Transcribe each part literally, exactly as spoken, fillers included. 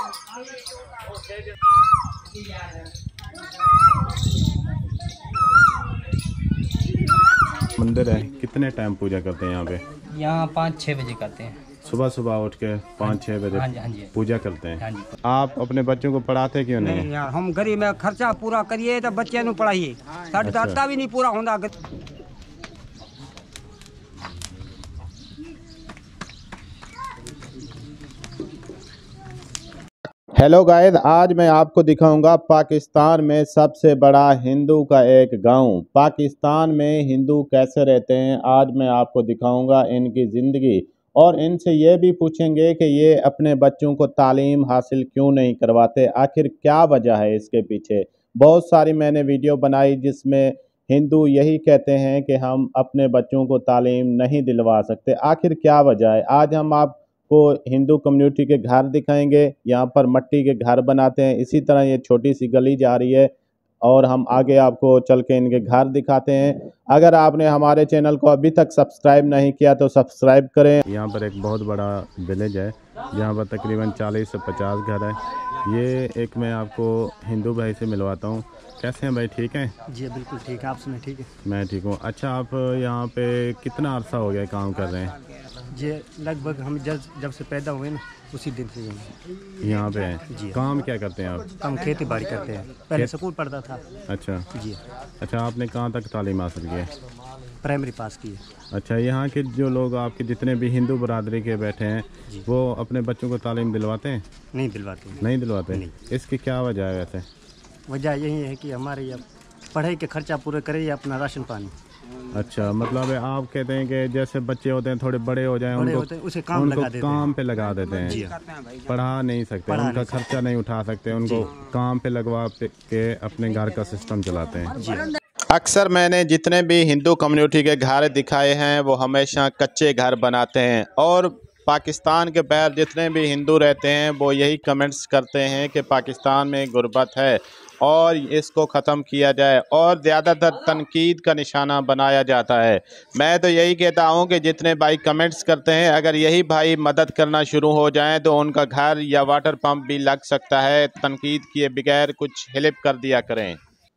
मंदिर है, कितने टाइम पूजा करते हैं यहाँ पे? यहाँ पाँच छः बजे करते हैं। सुबह सुबह उठ के पाँच छः बजे हाँ जी, हाँ जी। पूजा करते हैं। हाँ जी। आप अपने बच्चों को पढ़ाते क्यों नहीं? नहीं यार, हम गरीब में खर्चा पूरा करिए तो बच्चे ਨੂੰ पढ़ाइए, साढ़े अच्छा। आटा भी नहीं पूरा होता। हेलो गाइस, आज मैं आपको दिखाऊंगा पाकिस्तान में सबसे बड़ा हिंदू का एक गांव। पाकिस्तान में हिंदू कैसे रहते हैं आज मैं आपको दिखाऊंगा इनकी ज़िंदगी, और इनसे ये भी पूछेंगे कि ये अपने बच्चों को तालीम हासिल क्यों नहीं करवाते, आखिर क्या वजह है इसके पीछे। बहुत सारी मैंने वीडियो बनाई जिसमें हिंदू यही कहते हैं कि हम अपने बच्चों को तालीम नहीं दिलवा सकते, आखिर क्या वजह है। आज हम आप को हिंदू कम्युनिटी के घर दिखाएंगे। यहाँ पर मिट्टी के घर बनाते हैं। इसी तरह ये छोटी सी गली जा रही है और हम आगे आपको चल के इनके घर दिखाते हैं। अगर आपने हमारे चैनल को अभी तक सब्सक्राइब नहीं किया तो सब्सक्राइब करें। यहाँ पर एक बहुत बड़ा विलेज है जहाँ पर तकरीबन चालीस से पचास घर है। ये एक मैं आपको हिंदू भाई से मिलवाता हूँ। कैसे हैं भाई, ठीक हैं? जी बिल्कुल ठीक है, आप सुने? ठीक है, मैं ठीक हूँ। अच्छा, आप यहाँ पे कितना अरसा हो गया काम कर रहे हैं? जी लगभग हम जब जब से पैदा हुए ना उसी दिन से यहाँ पे हैं। जी। काम क्या करते हैं आप? हम खेती बाड़ी करते हैं, पहले स्कूल पढ़ता था। अच्छा जी। अच्छा, आपने कहाँ तक तालीम हासिल की है? प्राइमरी पास की है। अच्छा, यहाँ के जो लोग आपके जितने भी हिंदू बरादरी के बैठे हैं वो अपने बच्चों को तालीम दिलवाते हैं? नहीं दिलवाते। नहीं दिलवाते? नहीं। इसकी क्या वजह है वैसे? वजह यही है कि हमारे ये पढ़ाई के खर्चा पूरे करे या अपना राशन पानी। अच्छा, मतलब आप कहते हैं कि जैसे बच्चे होते हैं थोड़े बड़े हो जाएं, बड़े उनको होते हैं, उसे काम उनको लगा देते काम हैं। पे लगा देते हैं। जी। पढ़ा नहीं सकते, पढ़ा उनका नहीं खर्चा नहीं उठा सकते, उनको काम पे लगवा के अपने घर का सिस्टम चलाते हैं। अक्सर मैंने जितने भी हिंदू कम्युनिटी के घर दिखाए हैं वो हमेशा कच्चे घर बनाते हैं, और पाकिस्तान के बाहर जितने भी हिंदू रहते हैं वो यही कमेंट्स करते हैं कि पाकिस्तान में गुर्बत है और इसको ख़त्म किया जाए, और ज़्यादातर तनकीद का निशाना बनाया जाता है। मैं तो यही कहता हूं कि जितने भाई कमेंट्स करते हैं अगर यही भाई मदद करना शुरू हो जाएं तो उनका घर या वाटर पंप भी लग सकता है। तनकीद किए बगैर कुछ हेल्प कर दिया करें।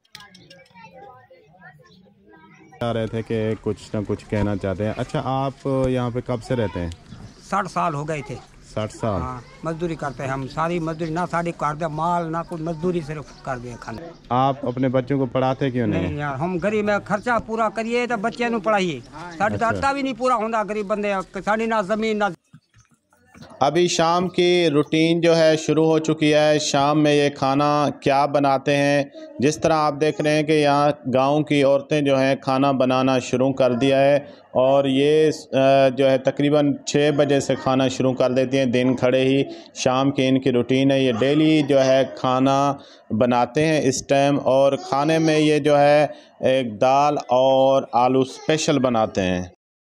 आ रहे थे कि कुछ ना कुछ कहना चाहते हैं। अच्छा, आप यहाँ पे कब से रहते हैं? साठ साल हो गए थे। साठ साल? हाँ, मजदूरी करते हैं हम, सारी मजदूरी ना साड़ी कर दे माल ना कुछ, मजदूरी सिर्फ कर दे खाने। आप अपने बच्चों को पढ़ाते क्यों नहीं? नहीं यार, हम गरीब में खर्चा पूरा करिए तो बच्चे ਨੂੰ पढ़ाइए, साढ़े अच्छा। आटा भी नहीं पूरा होता गरीब बंदे, साड़ी ना जमीन ना। अभी शाम की रूटीन जो है शुरू हो चुकी है। शाम में ये खाना क्या बनाते हैं, जिस तरह आप देख रहे हैं कि यहाँ गांव की औरतें जो हैं खाना बनाना शुरू कर दिया है, और ये जो है तकरीबन छः बजे से खाना शुरू कर देती हैं। दिन खड़े ही शाम की इनकी रूटीन है। ये डेली जो है खाना बनाते हैं इस टाइम, और खाने में ये जो है एक दाल और आलू स्पेशल बनाते हैं।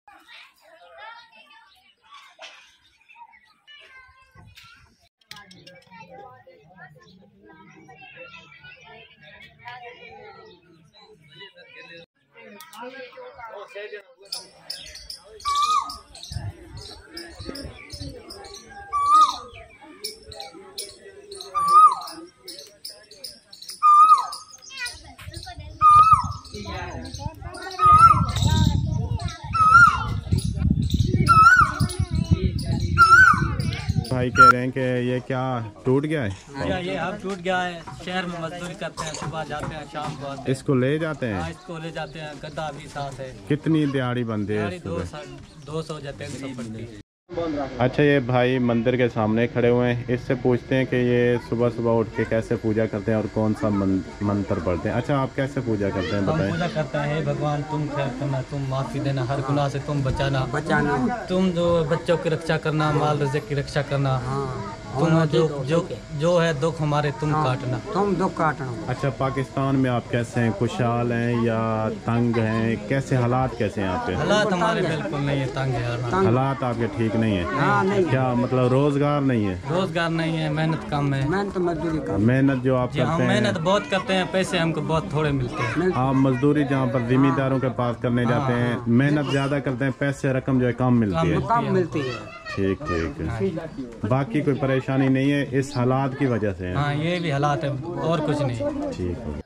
भाई कह रहे हैं कि ये क्या टूट गया है? या ये अब टूट गया है। शहर में मजदूरी करते हैं, सुबह जाते हैं शाम को आते हैं। इसको ले जाते हैं? हाँ, इसको ले जाते हैं। गद्दा भी साथ है। कितनी दिहाड़ी बनती है? दिहाड़ी दो सौ दो सौ या तीन सौ पड़ती है। अच्छा, ये भाई मंदिर के सामने खड़े हुए हैं। इससे पूछते हैं कि ये सुबह सुबह उठ के कैसे पूजा करते हैं और कौन सा मन, मंत्र पढ़ते हैं। अच्छा, आप कैसे पूजा करते हैं हम बताएं? पूजा करते हैं, हे भगवान तुम खैर करना, तुम माफ़ी देना, हर गुनाह से तुम बचाना, बचाना, तुम जो बच्चों की रक्षा करना, माल रिज़्क़ की रक्षा करना, हाँ, तुम जो जो जो है दुख हमारे तुम काटना। तुम दुख काटना। अच्छा, पाकिस्तान में आप कैसे हैं? खुशहाल हैं या तंग हैं? कैसे हालात कैसे हैं आप पे? हालात हमारे बिल्कुल नहीं है, तंग है। हालात आपके ठीक नहीं है? हाँ, नहीं। क्या मतलब रोजगार नहीं है? रोजगार नहीं है, मेहनत कम है। मेहनत मजदूरी कर, मेहनत जो आप जी हम करते हैं, मेहनत बहुत करते हैं, पैसे हमको बहुत थोड़े मिलते हैं। आप मजदूरी जहाँ पर जिम्मेदारों के पास करने जाते हैं, मेहनत ज़्यादा करते हैं, पैसे रकम जो है कम मिलती है। कम मिलती है। ठीक ठीक। बाकी कोई परेशानी नहीं है, इस हालात की वजह से है। हाँ ये भी हालात है और कुछ नहीं। ठीक है।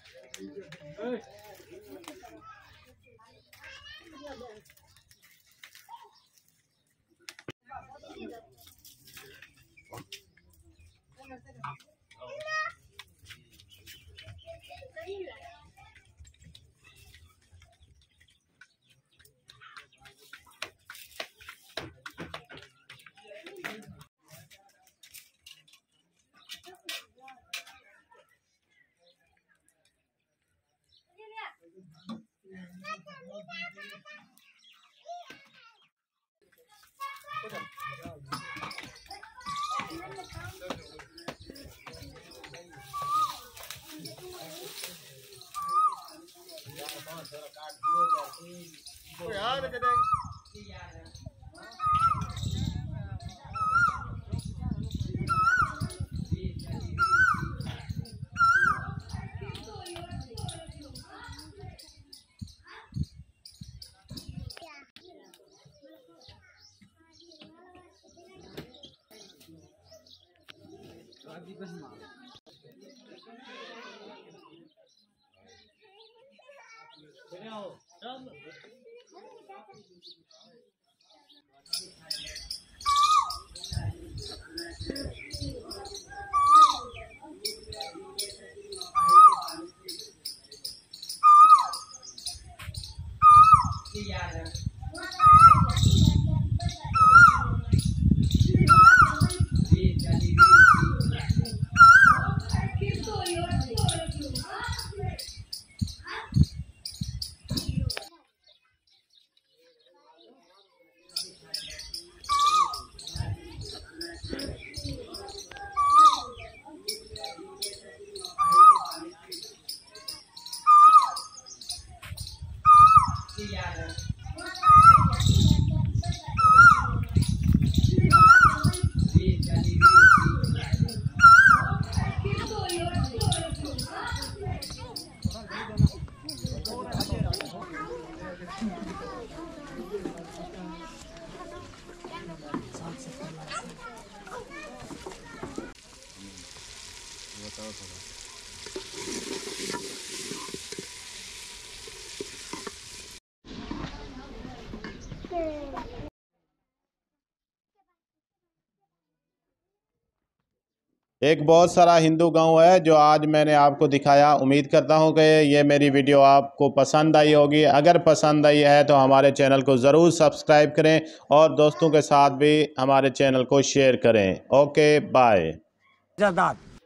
एक बहुत सारा हिंदू गांव है जो आज मैंने आपको दिखाया। उम्मीद करता हूं कि ये मेरी वीडियो आपको पसंद आई होगी। अगर पसंद आई है तो हमारे चैनल को ज़रूर सब्सक्राइब करें और दोस्तों के साथ भी हमारे चैनल को शेयर करें। Okay bye.